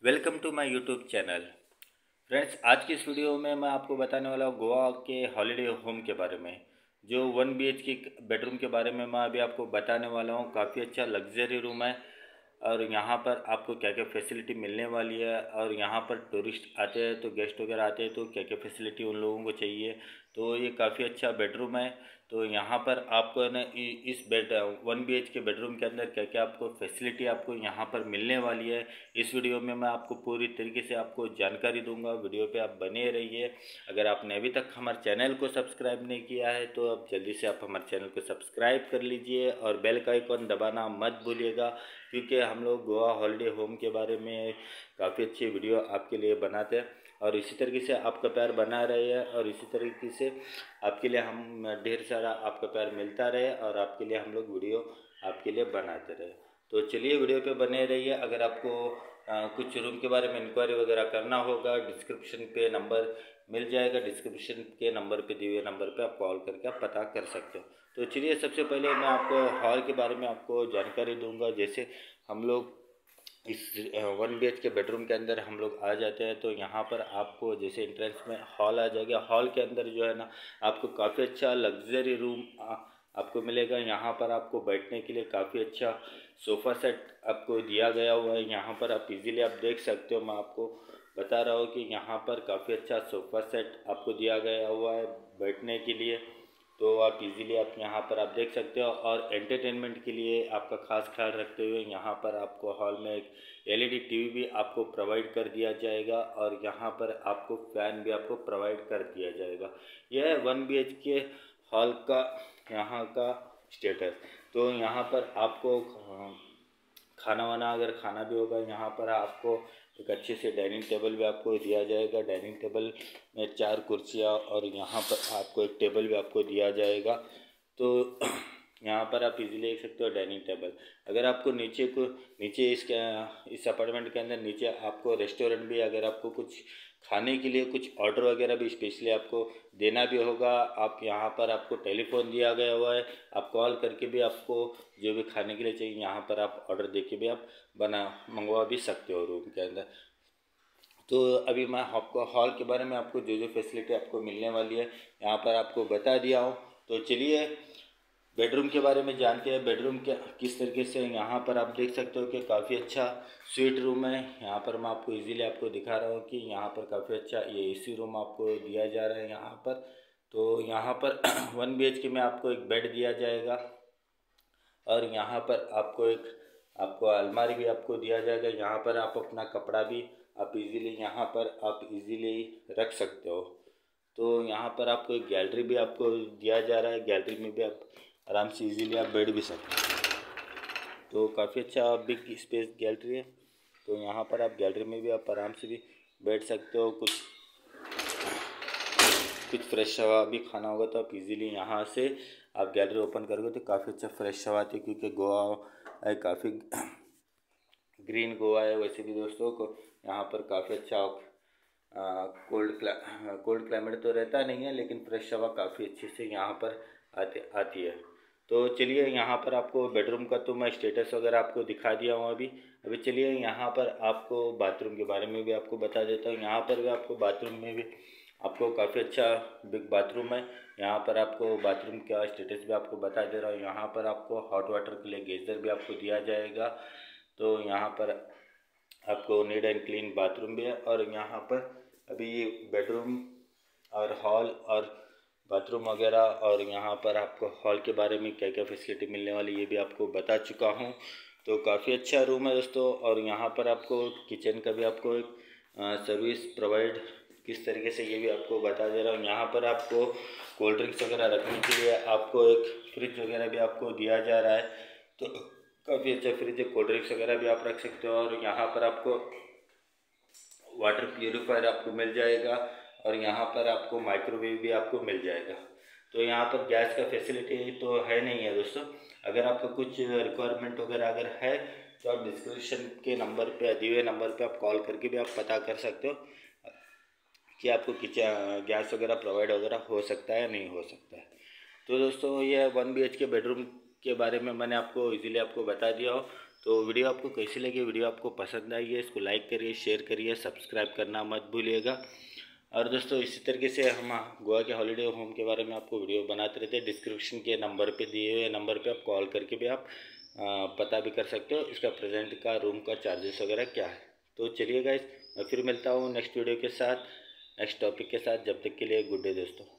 Welcome to my YouTube channel. Friends, आज की इस वीडियो में मैं आपको बताने वाला हूँ गोवा के हॉलिडे होम के बारे में। जो 1 BHK बेडरूम के बारे में मैं अभी आपको बताने वाला हूँ। काफ़ी अच्छा लग्जरी रूम है और यहाँ पर आपको क्या क्या फैसिलिटी मिलने वाली है, और यहाँ पर टूरिस्ट आते हैं तो गेस्ट वगैरह आते हैं तो क्या क्या फैसिलिटी उन लोगों को चाहिए। तो ये काफ़ी अच्छा बेडरूम है। तो यहाँ पर आपको है ना इस 1 BHK बेडरूम के अंदर क्या क्या आपको फैसिलिटी आपको यहाँ पर मिलने वाली है, इस वीडियो में मैं आपको पूरी तरीके से आपको जानकारी दूंगा। वीडियो पे आप बने रहिए। अगर आपने अभी तक हमारे चैनल को सब्सक्राइब नहीं किया है तो अब जल्दी से आप हमारे चैनल को सब्सक्राइब कर लीजिए और बेल का आइकन दबाना मत भूलिएगा, क्योंकि हम लोग गोवा हॉलिडे होम के बारे में काफ़ी अच्छी वीडियो आपके लिए बनाते हैं और इसी तरीके से आपका प्यार बना रहे हैं और इसी तरीके से आपके लिए हम ढेर सारा आपका प्यार मिलता रहे और आपके लिए हम लोग वीडियो आपके लिए बनाते रहे। तो चलिए वीडियो पे बने रहिए। अगर आपको कुछ रूम के बारे में इंक्वायरी वगैरह करना होगा, डिस्क्रिप्शन पे नंबर मिल जाएगा। डिस्क्रिप्शन के नंबर पे दिए हुए नंबर पे आप कॉल करके आप पता कर सकते हो। तो चलिए सबसे पहले मैं आपको हॉल के बारे में आपको जानकारी दूंगा। जैसे हम लोग इस 1 BHK बेडरूम के अंदर हम लोग आ जाते हैं तो यहाँ पर आपको जैसे एंट्रेंस में हॉल आ जाएगा। हॉल के अंदर जो है ना आपको काफ़ी अच्छा लग्जरी रूम आपको मिलेगा। यहाँ पर आपको बैठने के लिए काफ़ी अच्छा सोफ़ा सेट आपको दिया गया हुआ है। यहाँ पर आप इजीली आप देख सकते हो। मैं आपको बता रहा हूँ कि यहाँ पर काफ़ी अच्छा सोफ़ा सेट आपको दिया गया हुआ है बैठने के लिए। तो आप इजीली आप यहाँ पर आप देख सकते हो। और एंटरटेनमेंट के लिए आपका खास ख्याल रखते हुए यहाँ पर आपको हॉल में एक LED TV भी आपको प्रोवाइड कर दिया जाएगा और यहाँ पर आपको फ़ैन भी आपको प्रोवाइड कर दिया जाएगा। यह है 1 BHK हॉल का यहाँ का स्टेटस। तो यहाँ पर आपको खाना वाना अगर खाना भी होगा, यहाँ पर आपको एक अच्छे से डाइनिंग टेबल भी आपको दिया जाएगा। डाइनिंग टेबल में 4 कुर्सियाँ और यहाँ पर आपको एक टेबल भी आपको दिया जाएगा। तो यहाँ पर आप इजीली देख सकते हो डाइनिंग टेबल। अगर आपको नीचे इस अपार्टमेंट के अंदर नीचे आपको रेस्टोरेंट भी, अगर आपको कुछ खाने के लिए कुछ ऑर्डर वगैरह भी स्पेशली आपको देना भी होगा, आप यहाँ पर आपको टेलीफोन दिया गया हुआ है। आप कॉल करके भी आपको जो भी खाने के लिए चाहिए यहाँ पर आप ऑर्डर दे के भी आप मंगवा भी सकते हो रूम के अंदर। तो अभी मैं आपको हॉल के बारे में आपको जो जो फैसिलिटी आपको मिलने वाली है यहाँ पर आपको बता दिया हूँ। तो चलिए बेडरूम के बारे में जानते हैं। बेडरूम के किस तरीके से यहाँ पर आप देख सकते हो कि काफ़ी अच्छा स्वीट रूम है। यहाँ पर मैं आपको इजीली आपको दिखा रहा हूँ कि यहाँ पर काफ़ी अच्छा ये AC रूम आपको दिया जा रहा है यहाँ पर। तो यहाँ पर 1 BHK में आपको एक बेड दिया जाएगा और यहाँ पर आपको अलमारी भी आपको दिया जाएगा। यहाँ पर आप अपना कपड़ा भी आप इजीली यहाँ पर आप इजीली रख सकते हो। तो यहाँ पर आपको एक गैलरी भी आपको दिया जा रहा है। गैलरी में भी आप आराम से इजीली आप बैठ भी सकते हो। तो काफ़ी अच्छा बिग स्पेस गैलरी है। तो यहाँ पर आप गैलरी में भी आप आराम से भी बैठ सकते हो। कुछ फ्रेश हवा भी खाना होगा तो आप इजीली यहाँ से आप गैलरी ओपन करोगे तो काफ़ी अच्छा फ्रेश हवा आती है, क्योंकि गोवा काफ़ी ग्रीन गोवा है। वैसे भी दोस्तों को यहाँ पर काफ़ी अच्छा कोल्ड क्लाइमेट तो रहता नहीं है, लेकिन फ्रेश हवा काफ़ी अच्छे से यहाँ पर आती है। तो चलिए यहाँ पर आपको बेडरूम का तो मैं स्टेटस वगैरह आपको दिखा दिया हूँ अभी चलिए यहाँ पर आपको बाथरूम के बारे में भी आपको बता देता हूँ। यहाँ पर भी आपको बाथरूम में भी आपको काफ़ी अच्छा बिग बाथरूम है। यहाँ पर आपको बाथरूम का स्टेटस भी आपको बता दे रहा हूँ। यहाँ पर आपको हॉट वाटर के लिए गीज़र भी आपको दिया जाएगा। तो यहाँ पर आपको नीट एंड क्लीन बाथरूम भी है। और यहाँ पर अभी ये बेडरूम और हॉल और बाथरूम वगैरह और यहाँ पर आपको हॉल के बारे में क्या क्या फैसिलिटी मिलने वाली ये भी आपको बता चुका हूँ। तो काफ़ी अच्छा रूम है दोस्तों। और यहाँ पर आपको किचन का भी आपको एक सर्विस प्रोवाइड किस तरीके से ये भी आपको बता दे रहा हूँ। यहाँ पर आपको कोल्ड ड्रिंक्स वगैरह रखने के लिए आपको एक फ्रिज वगैरह भी आपको दिया जा रहा है। तो काफ़ी अच्छा फ्रिज है, कोल्ड ड्रिंक्स वगैरह भी आप रख सकते हो। और यहाँ पर आपको वाटर प्यूरीफायर आपको मिल जाएगा और यहाँ पर आपको माइक्रोवेव भी आपको मिल जाएगा। तो यहाँ पर गैस का फैसिलिटी तो है नहीं है दोस्तों। अगर आपका कुछ रिक्वायरमेंट वगैरह अगर है तो आप डिस्क्रिप्शन के नंबर पे दिए हुए नंबर पे आप कॉल करके भी आप पता कर सकते हो कि आपको किचन गैस वगैरह प्रोवाइड वगैरह हो सकता है या नहीं हो सकता है। तो दोस्तों ये 1 BHK बेडरूम के बारे में मैंने आपको इजीली आपको बता दिया हो। तो वीडियो आपको कैसी लगी, वीडियो आपको पसंद आई है, इसको लाइक करिए, शेयर करिए, सब्सक्राइब करना मत भूलिएगा। और दोस्तों इसी तरीके से हम गोवा के हॉलीडे होम के बारे में आपको वीडियो बनाते रहते हैं। डिस्क्रिप्शन के नंबर पे दिए हुए नंबर पे आप कॉल करके भी आप पता भी कर सकते हो इसका प्रेजेंट का रूम का चार्जेस वगैरह क्या है। तो चलिए गाइस, मैं फिर मिलता हूँ नेक्स्ट वीडियो के साथ, नेक्स्ट टॉपिक के साथ। जब तक के लिए गुड डे दोस्तों।